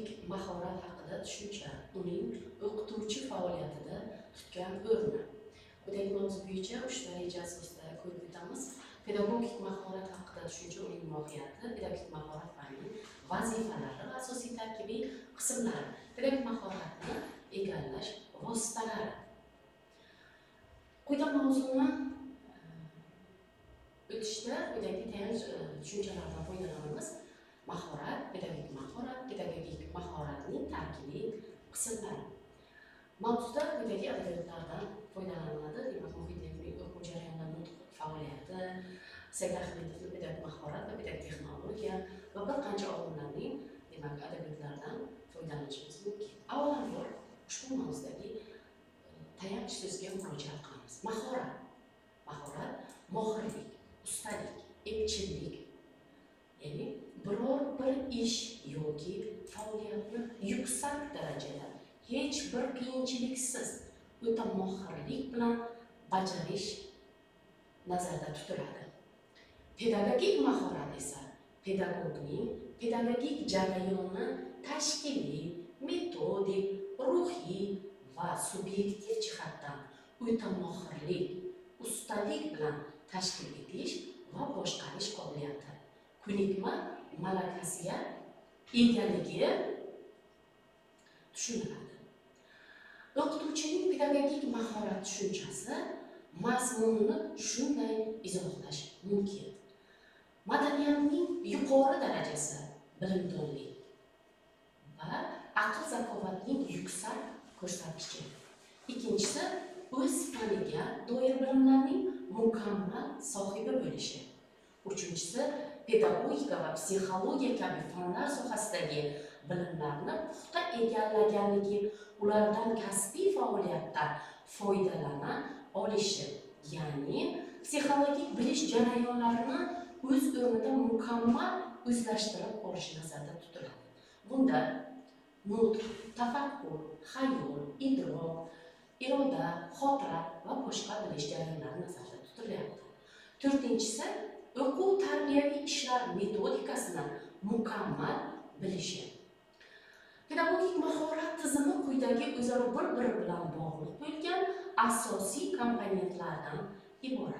Pedagogik mahorat haqida tushuncha, uning o'qituvchi faoliyatida tutgan o'rni. Quyidagi mavzu bo'yicha 3 reja asosida ko'rib o'tamiz. Pedagogik mahorat haqida tushuncha, uning mohiyati, pedagogik mahorat fanining vazifalari va asosiy tarkibiy qismlari, pedagogik mahoratni egallash vositalari. Quyida mavzuni o'tishda quyidagi tayanch tushunchalardan foydalanamiz. Mahorat, pedagogik mahoratning tarkibiy qismlari. Mavzuda quyidagi adabiyotlardan foydalaniladi. Demak, muhit ilmiy o'quv jarayonida nutq faoliyati, Said Ahmedovning pedagogik mahorat va pedagogik texnologiya va bir qancha olimlarning demak adabiyotlardan foydalanishimiz mumkin. Avvalambor ushbu mavzudagi tayanch so'zga murojaat qilamiz. Mahorat, mohirlik, ustalik, epchillik, ya'ni biror bir ish yoki faoliyatni yuksak darajada hech bir qiyinchiliksiz o'ta mohirlik bilan bajarish nazarda tutiladi. Pedagogik mahorat esa pedagogning pedagogik jarayonni tashkiliy, metodik, ruhiy va subyektiv jihatdan o'ta mohirlik, ustalik bilan tashkil etish va boshqarish qobiliyati, ko'nikma malakasiga egaligi tushuniladi. O'qituvchining pedagogik mahorat tushunchasi mazmunini shunday izohlash mumkin. Madaniyatning yuqori darajasi bilimdonlik va aql zakovatining yuksak ko'rsatkichi. Ikkinchisi, o'z faniga doir bilimlarning mukammal sohibi bo'lishi. Uchinchisi, pedagogika va psixologiya kabi fanlar sohasidagi bilimlarni puxta egallaganligi, ulardan kasbiy faoliyatda foydalana olishi, ya'ni psixologik bilish jarayonlarini o'z o'rnida mukammal o'zlashtirib olishi nazarda tutiladi. Bunda nutq, tafakkur, xayol, idrok, iroda, xotira va boshqa bilish jarayonlari nazarda tutilyapti. To'rtinchisi, o'quv tarbiyaviy ishlar metodikasini mukammal bilishi. Pedagogik mahorat tizimi quyidagi o'zaro bir-biri bilan bog'liq bo'lgan asosiy komponentlardan iborat.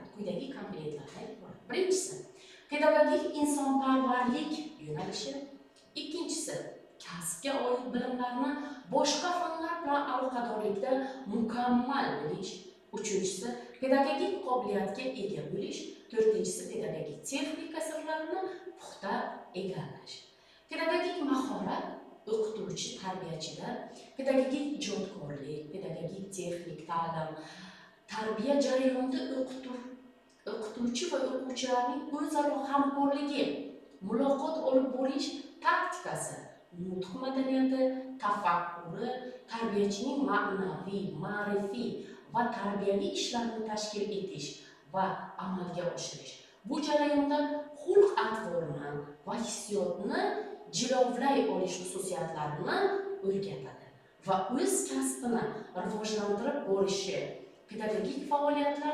Birinchisi, pedagogik insonparvarlik yo'nalishi. Ikkinchisi, kasbga oid bilimlarni boshqa fanlar bilan aloqadorlikda mukammal bilish. Uchinchisi, pedagogik qobiliyatga ega bo'lish. To'rtinchisi, pedagogik texnika sirlarini puxta egallash. Pedagogik mahorat o'qituvchi, tarbiyachida pedagogik ijodkorlik, pedagogik texnik ta'lim, tarbiya jarayonida o'qituvchi va o'quvchilarning o'zaro hamkorligi, muloqot olib borish taktikasi, nutq madaniyati, tafakkuri, tarbiyachining ma'naviy, ma'rifiy va tarbiyaviy ishlarni tashkil etish va amalga oshirish. Bu jarayonda xulq-atvorni va hissiyotni jilovlay olish xususiyatlarini o'rgatadi va o'z kasbini rivojlantirib borishi, pedagogik faoliyatlar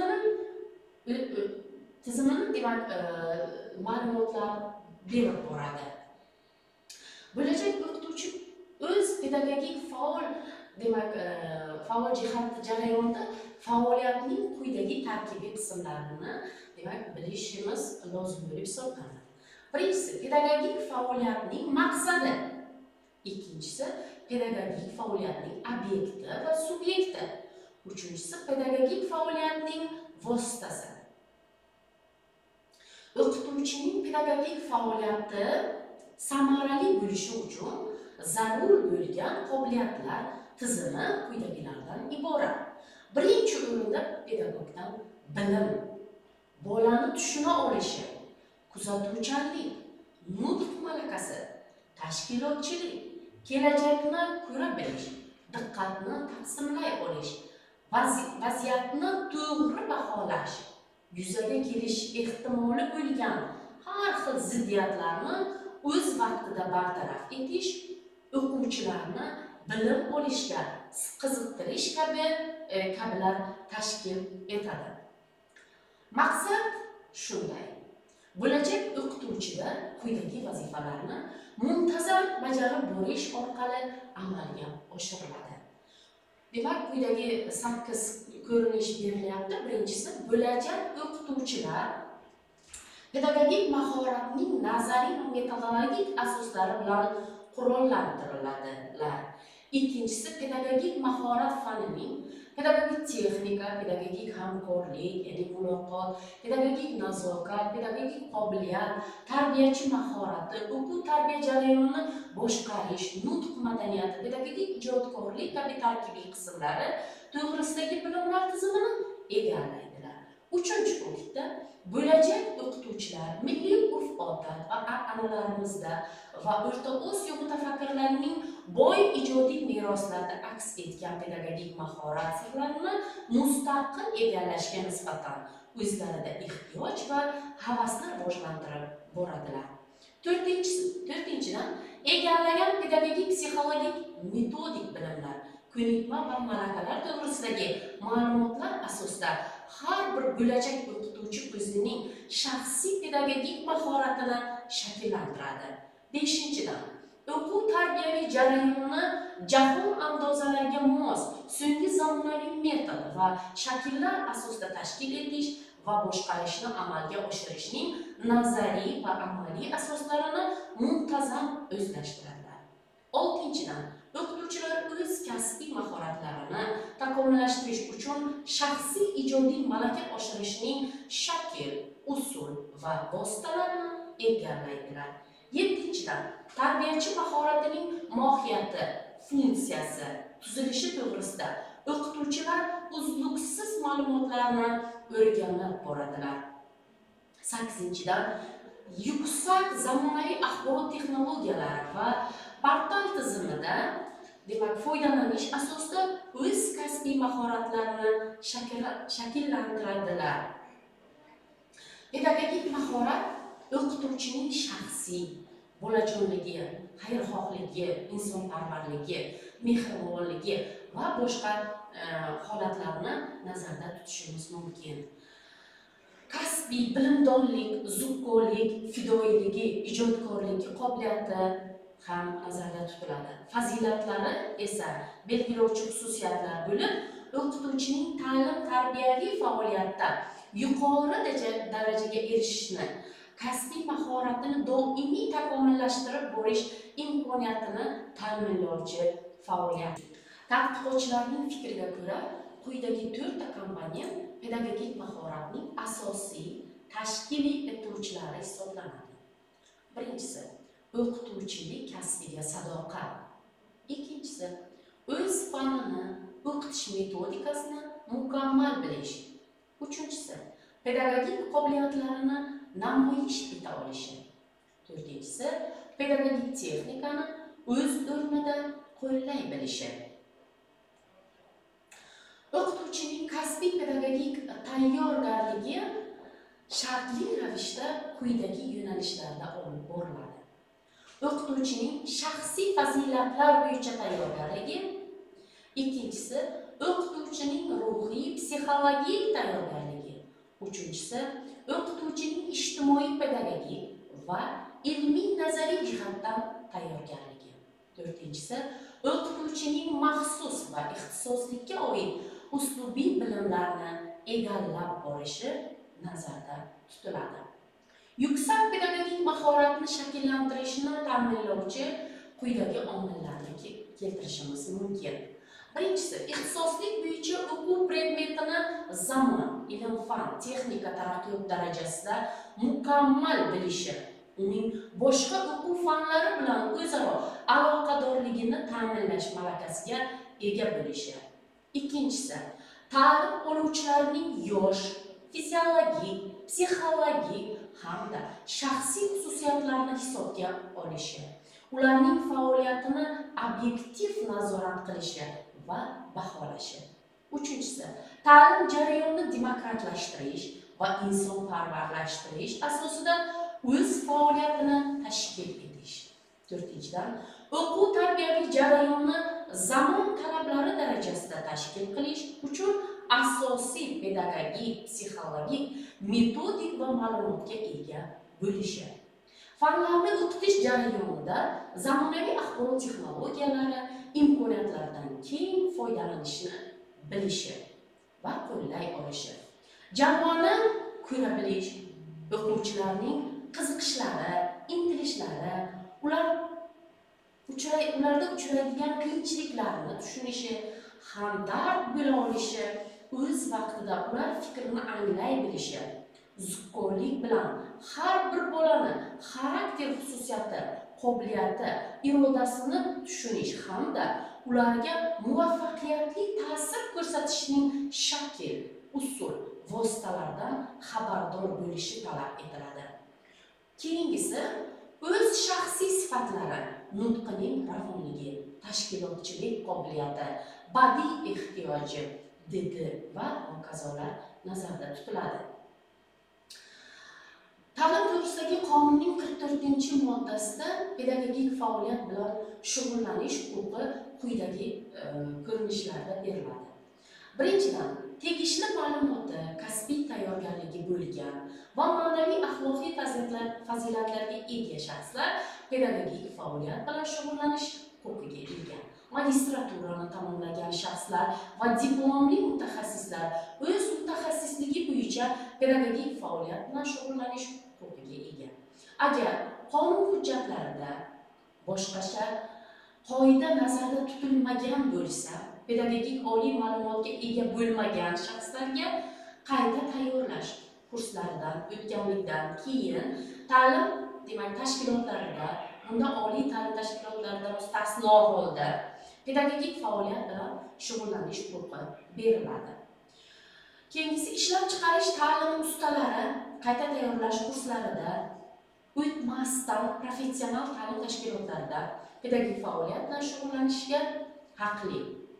tizimini demak ma'lumotlar berib boradi. Bo'lajak o'qituvchi o'z pedagogik faol jihat jarayonida faoliyatning quyidagi tarkibiy qismlarini demak bilishimiz lozim bo'lib hisoblanadi. Birinchisi, pedagogik faoliyatning maqsadi. Ikkinchisi, pedagogik faoliyatning obyekti va subyekti. Uchinchisi, pedagogik faoliyatning vositasi. O'qituvchining pedagogik faoliyati samarali bo'lishi uchun zarur bo'lgan qobiliyatlar tizimi quyidagilardan iborat. Birinchi o'rinda pedagogdan bilim, bolani tushuna olishi, kuzatuvchanlik, nutq malakasi, tashkilotchilik, kelajakni ko'ra bilish, diqqatni taqsimlay olish, vaziyatni to'g'ri baholash, yuzaga kelish ehtimoli bo'lgan har xil ziddiyatlarni o'z vaqtida bartaraf etish, o'quvchilarni bilim olishga qiziqtirish kabilar tashkil etadi. Maqsad shunday: Bo'lajak o'qituvchida quyidagi vazifalarni muntazam bajarib borish orqali amalga oshiriladi. Demak, quyidagi 8 ko'rinish berilyapti. Birinchisi, bo'lajak o'qituvchilar pedagogik mahoratning nazariy va metodologik asoslari bilan qurollantiriladilar. Ikkinchisi, pedagogik mahorat fanining pedagogik texnika, pedagogik hamkorlik, ya'ni muloqot, pedagogik nazokat, pedagogik qobiliyat, tarbiyachi mahorati, o'quv tarbiya jarayonini boshqarish, nutq madaniyati, pedagogik ijodkorlik kabi tarkibiy qismlari to'g'risidagi bilimlar tizimini egallaydilar. Uchinchi punktda bo'lajak o'qituvchilar milliy urf-odat va an'analarimizda va O'rta Osiyo mutafakkirlarining boy ijodiy meroslarida aks etgan pedagogik mahorat sirlarini mustaqil egallashga nisbatan o'zlarida ehtiyoj va havasni rivojlantirib boradilar. To'rtinchidan, egallagan pedagogik psixologik metodik bilimlar, ko'nikma va malakalar to'g'risidagi ma'lumotlar asosida har bir bo'lajak o'qituvchi o'zining shaxsiy pedagogik mahoratini shakllantiradi. Beshinchidan, o'quv tarbiyaviy jarayonni jahon andozalariga mos, so'nggi zamonaviy metod va shakllar asosida tashkil etish va boshqarishni amalga oshirishning nazariy va amaliy asoslarini muntazam o'zlashtiradilar. Oltinchidan, o'qituvchilar o'z kasbiy mahoratlarini takomillashtirish uchun shaxsiy ijodiy malaka oshirishning shakl, usul va vositalarini egallaydilar. Yettinchidan, tarbiyachi mahoratining mohiyati, funksiyasi, tuzilishi to'g'risida o'qituvchilar uzluksiz ma'lumotlarni o'rganib boradilar. Sakkizinchidan, yuksak zamonaviy axborot texnologiyalari va portal tizimida demak foydalanish asosida o'z kasbiy mahoratlarini shakllantiradilar. Pedagogik mahorat o'qituvchining shaxsiy bo'lajonligi, xayrixohligi, insonparvarligi, mehribonligi va boshqa holatlarni nazarda tutishimiz mumkin. Kasbiy bilimdonlik, zukkolik, fidoyiligi, ijodkorlik qobiliyati ham nazarda tutiladi. Fazilatlari esa belgilovchi xususiyatlar bo'lib, o'qituvchining ta'lim-tarbiyaviy faoliyatda yuqori darajaga erishishni, kasbiy mahoratini doimiy takomillashtirib borish imkoniyatini ta'minlovchi faoliyat. Tadqiqotchilarning fikriga ko'ra, quyidagi 4 ta komponent pedagogik mahoratning asosiy tashkiliy etuvchilari hisoblanadi. Birinchisi, o'qituvchilik kasbiga sadoqat. Ikkinchisi, o'z fanini, o'qitish metodikasini mukammal bilish. Uchinchisi, pedagogik qobiliyatlarini namoyish eta olishi. To'rtinchisi, pedagogik texnikani o'z o'rnida qo'llay bilishi. O'qituvchining kasbiy pedagogik tayyorgarligi shartli ravishda quyidagi yo'nalishlarda olib boriladi. O'qituvchining shaxsiy fazilatlar bo'yicha tayyorgarligi. Ikkinchisi, o'qituvchining ruhiy, psixologik tayyorgarligi. Uchinchisi, o'qituvchining ijtimoiy pedagogik va ilmiy nazariy jihatdan tayyorgarligi. To'rtinchisi, o'qituvchining maxsus va ixtisoslikka oid uslubiy bilimlarni egallab borishi nazarda tutiladi. Yuksak pedagogik mahoratni shakllantirishni ta'minlovchi quyidagi omillarni keltirishimiz mumkin. Birinchisi, ixtisoslik bo'yicha o'quv predmetini zamon, ilm-fan, texnika taraqqiyot darajasida mukammal bilishi, uning boshqa o'quv fanlari bilan o'zaro aloqadorligini ta'minlash malakasiga ega bo'lishi. Ikkinchisi, ta'lim oluvchilarining yosh, fiziologik, psixologik hamda shaxsiy xususiyatlarini hisobga olishi, ularning faoliyatini obyektiv nazorat qilishi va baholashi. Uchinchisi, ta'lim jarayonini demokratlashtirish va insonparvarlashtirish asosida o'z faoliyatini tashkil etish. To'rtinchidan, o'quv tarbiyaviy jarayonni zamon talablari darajasida tashkil qilish uchun asosiy pedagogik, psixologik, metodik va ma'lumotga ega bo'lishi. Fanlarni o'qitish jarayonida zamonaviy axborot texnologiyalari imkoniyatlaridan keng foydalanishni bilishi va qo'llay olishi. Jamoani ko'ra bilish, o'quvchilarning qiziqishlari, intilishlari, ularda uchraydigan qiyinchiliklarni tushunishi, hamdard bo'la olishi, o'z vaqtida ular fikrini anglay bilishi, zukko'rlik bilan har bir bolani xarakter xususiyati, qobiliyati, irodasini tushunish hamda ularga muvaffaqiyatli ta'sir ko'rsatishning shakl, usul, vositalaridan xabardor bo'lishi talab etiladi. Keyingisi o'z shaxsiy sifatlari, nutqining ravonligi, tashkilotchilik qobiliyati, badiiy ehtiyoji, didi va hokazolar nazarda tutiladi. Ta'lim to'g'risidagi qonunning 44-moddasida pedagogik faoliyat bilan shug'ullanish huquqi quyidagi ko'rinishlarda beriladi. Birinchidan, tegishli ma'lumoti, kasbiy tayyorgarligi bo'lgan va ma'naviy axloqiy fazilatlarga ega shaxslar pedagogik faoliyat bilan shug'ullanish huquqiga ega. Magistraturani tamomlagan shaxslar va diplomli mutaxassislar o'z mutaxassisligi bo'yicha pedagogik faoliyat bilan shug'ullanish huquqiga ega. Agar qonun hujjatlarida boshqacha qoida nazarda tutilmagan bo'lsa, pedagogik oliy ma'lumotga ega bo'lmagan shaxslarga qayta tayyorlash kurslaridan o'tganlikdan keyin ta'lim tashkilotlarida, bunda oliy ta'lim tashkilotlarida mustasno holda pedagogik faoliyat bilan shug'ullanish huquqi beriladi. Keyingisi, ishlab chiqarish ta'lim ustalari qayta tayyorlash kurslarida o'tmasdan professional ta'lim tashkilotlarida pedagogik faoliyat bilan shug'ullanishga haqli.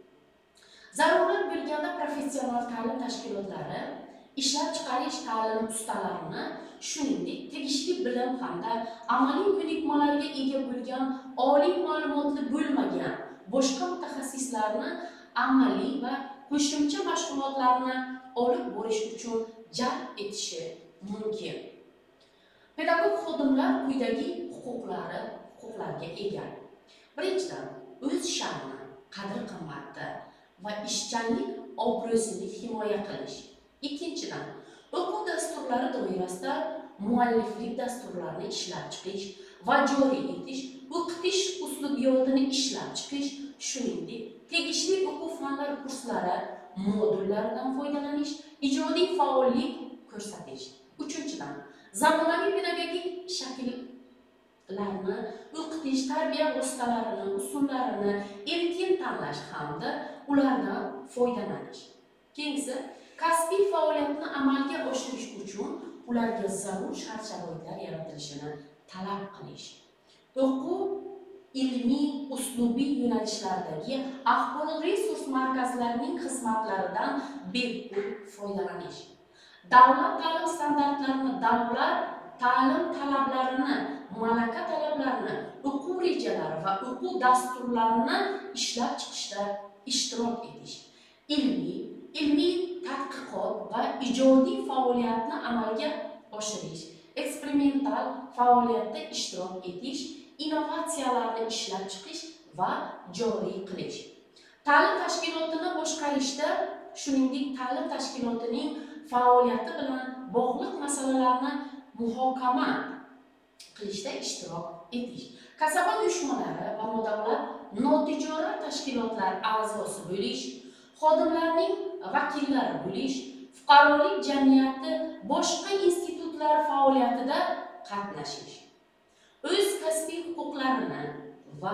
Zarurat bo'lganda professional ta'lim tashkilotlari ishlab chiqarish ta'lim ustalarini, shuningdek tegishli bilim hamda amaliy ko'nikmalarga ega bo'lgan oliy ma'lumotli bo'lmagan boshqa mutaxassislarni amaliy va qo'shimcha mashg'ulotlarni olib borish uchun jalb etishi mumkin. Pedagog xodimlar quyidagi huquqlarga ega. Birinchidan, o'z sha'ni, qadr-qimmati va ishchanlik obro'sini himoya qilish. Ikkinchidan, o'quv dasturlari doirasida mualliflik dasturlarini ishlab chiqish va joriy etish, o'qitish uslubiyotini ishlab chiqish, shuningdek, tegishli o'quv fanlari kurslari, modullaridan foydalanish, ijodiy faollik ko'rsatish. Uchinchidan, zamonaviy pedagogik shakllarni o'qitish, tarbiya vositalarini, usullarini erkin tanlash hamda ulardan foydalanish. Keyingisi, kasbiy faoliyatni amalga oshirish uchun ularga zarur shart-sharoitlar yaratilishini talab qilish. O'quv ilmiy, uslubiy yo'nalishlardagi axborot resurs markazlarining xizmatlaridan bepul foydalanish. Davlat ta'lim standartlarini, davlat ta'lim talablarini, malaka talablarini, o'quv rejalari va o'quv dasturlarini ishlab chiqishda ishtirok etish. Ilmiy tadqiqot va ijodiy faoliyatni amalga oshirish, eksperimental faoliyatda ishtirok etish, innovatsiyalarni ishlab chiqish va joriy qilish. Ta'lim tashkilotini boshqarishda, shuningdek, ta'lim tashkilotining faoliyati bilan bog'liq masalalarni muhokama qilishda ishtirok etish. Kasaba uyushmalari va nodavlat notijorat tashkilotlar a'zosi bo'lish, xodimlarning vakillari bo'lish, fuqarolik jamiyati boshqa institutlar faoliyatida qatnashish. O'z kasbiy huquqlarini va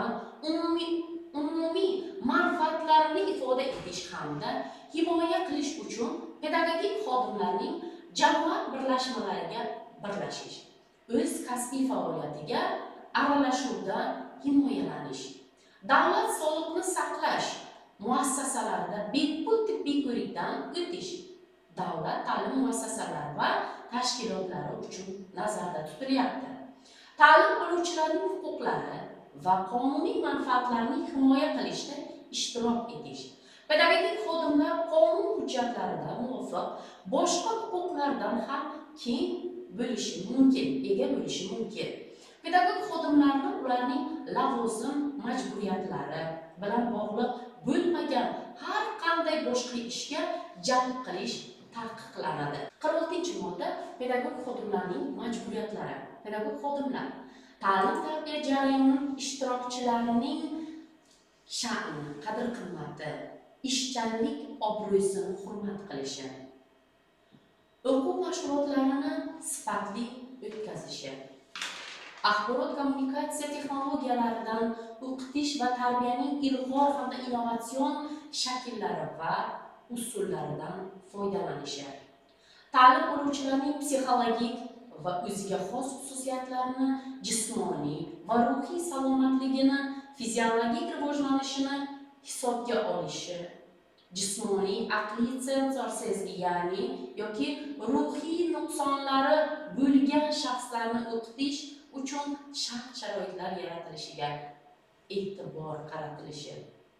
umumiy manfaatlarini ifoda etish hamda himoya qilish uchun pedagogik xodimlarning jamoat birlashmalariga birlashish. O'z kasbiy faoliyatiga aralashuvdan himoyalanish. Davlat soliqni saqlash muassasalarida bepul tibbiy ko'rikdan o'tish davlat ta'lim muassasalari va tashkilotlari uchun nazarda tutilyapti. Ta'lim oluvchilarning huquqlari va qonuniy manfaatlarini himoya qilishda ishtirok etish. Pedagogik xodimlar qonun hujjatlarida muvofiq boshqa huquqlardan ham keng ega bo'lishi mumkin. Pedagog xodimlarni ularning lavozim majburiyatlari bilan bog'liq bo'lmagan har qanday boshqa ishga jalb qilish taqiqlanadi. 46-modda pedagog xodimlarning majburiyatlari. Pedagog xodimlar ta'lim-tarbiya jarayoni ishtirokchilarining sha'ni, qadr-qimmati, ishchanlik obro'sini hurmat qilishi, o'quv mashg'ulotlarini sifatli o'tkazishi, axborot kommunikatsiya texnologiyalaridan o'qitish va tarbiyaning ilg'or hamda innovatsion shakllari va usullaridan foydalanishi, ta'lim oluvchilarning psixologik va o'ziga xos xususiyatlarini, jismoniy va ruhiy salomatligini, fiziologik rivojlanishini hisobga olishi, jismoniy, aqliy sensor sezgi, ya'ni yoki ruhiy nuqsonlari bo'lgan shaxslarni o'qitish uchun shart-sharoitlar yaratilishiga e'tibor qaratilishi,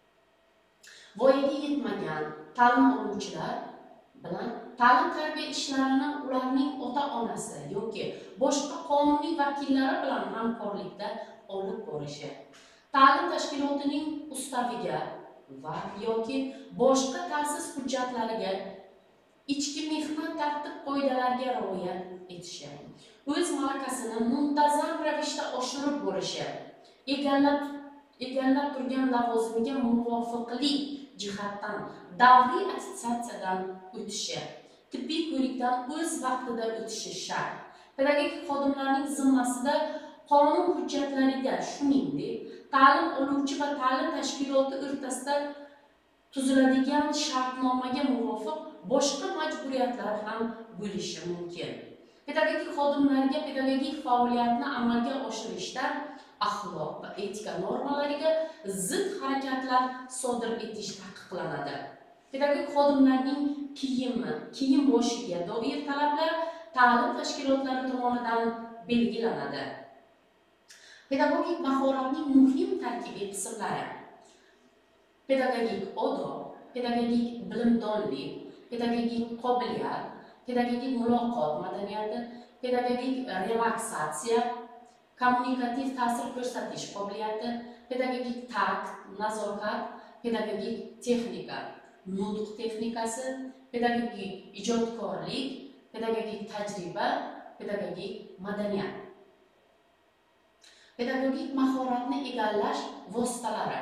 voyaga yetmagan ta'lim oluvchilar bilan ta'lim-tarbiya ishlarini ularning ota-onasi yoki boshqa qonuniy vakillari bilan hamkorlikda olib borishi, ta'lim tashkilotining ustaviga va yoki boshqa ta'sis hujjatlariga, ichki mehnat tartib-qoidalariga rioya etishi, o'z malakasini muntazam ravishda oshirib borishi, egallab turgan lavozimiga muvofiqlik jihatdan davriy attestatsiyadan o'tishi, tibbiy ko'rikdan o'z vaqtida o'tishi shart. Pedagogik xodimlarning zimmasida qonun hujjatlariga, shuningdek, ta'lim oluvchi va ta'lim tashkiloti o'rtasida tuziladigan shartnomaga muvofiq boshqa majburiyatlar ham bo'lishi mumkin. Pedagogik xodimlarga pedagogik faoliyatni amalga oshirishda axloq va etika normalariga zid harakatlar sodir etish taqiqlanadi. Pedagogik xodimlarning kiyim boshiga doir talablar ta'lim tashkilotlari tomonidan belgilanadi. Pedagogik mahoratning muhim tarkibiy qismlari: pedagogik odob, pedagogik bilimdonlik, pedagogik qobiliyat, pedagogik muloqot madaniyati, pedagogik relaksatsiya, kommunikativ ta'sir ko'rsatish qobiliyati, pedagogik takt, nazorat, pedagogik texnika, nutq texnikasi, pedagogik ijodkorlik, pedagogik tajriba, pedagogik madaniyat. Pedagogik mahoratni egallash vositalari: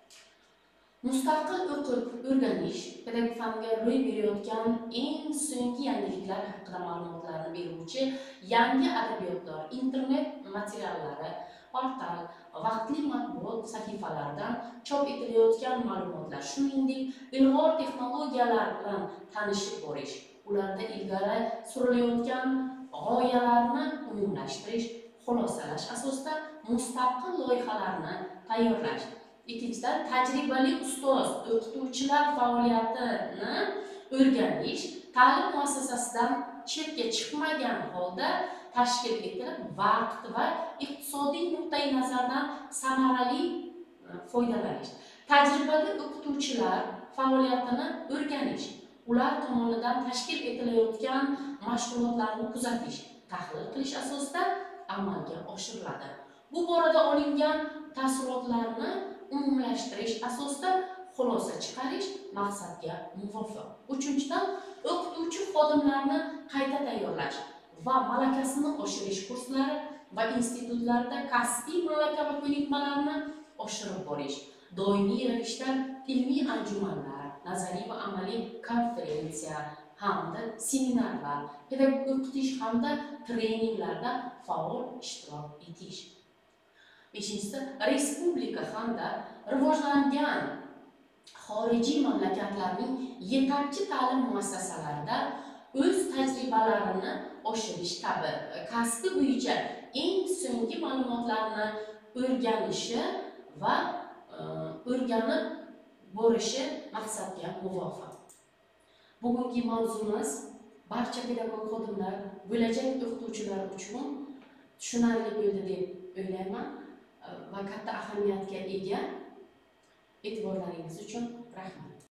mustaqil o'qib o'rganish, pedagogik fanga ro'y berayotgan eng so'nggi yangiliklar haqida ma'lumotlarni beruvchi yangi adabiyotlar, internet materiallari, portal, vaqtli matbuot sahifalaridan chop etilayotgan ma'lumotlar, shuningdek, ilg'or texnologiyalar bilan tanishib borish, ularda ilgari surilayotgan g'oyalarni umumlashtirish, xulosalash asosida mustaqil loyihalarni tayyorlash. Ikkinchidan, tajribali ustoz o'qituvchilar faoliyatini o'rganish, ta'lim muassasasidan chetga chiqmagan holda tashkil etilib, vaqt va iqtisodiy nuqtai nazardan samarali foydalanish. Tajribali o'qituvchilar faoliyatini o'rganish, ular tomonidan tashkil etilayotgan mashg'ulotlarni kuzatish, tahlil qilish asosida amalga oshiriladi. Bu borada olingan taassurotlarni umumlashtirish asosida xulosa chiqarish maqsadga muvofiq. Uchinchidan, o'qituvchi xodimlarni qayta tayyorlash va malakasini oshirish kurslari va institutlarda kasbiy malaka va ko'nikmalarni oshirib borish, doimiy ravishda ilmiy anjumanlar, nazariy va amaliy konferensiya hamda seminarlar, pedagogik o'qitish hamda treninglarda faol ishtirok etish. Beshinchisi, respublika hamda rivojlangan xorijiy mamlakatlarning yetakchi ta'lim muassasalarida o'z tajribalarini oshirish kabi kasbi bo'yicha eng so'nggi ma'lumotlarni o'rganishi va o'rganib borishi maqsadga muvofiq. Bugungi mavzumiz barcha pedagog xodimlar, bo'lajak o'qituvchilar uchun tushunarli bo'ldi deb o'ylayman va katta ahamiyatga ega. E'tiborlaringiz uchun rahmat.